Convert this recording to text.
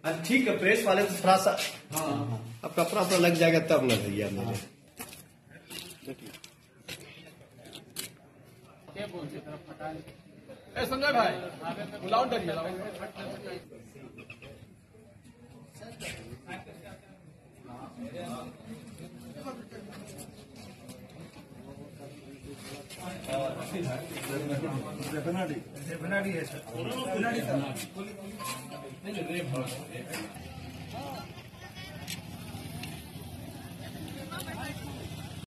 ठीक है, प्रेस वाले तो थोड़ा सा अब कपड़ा तो लग जाएगा तब ना भैया मेरे। संजय भाई बुलाओ डरिए डेफिनेटली है सर, डेफिनेटली सर।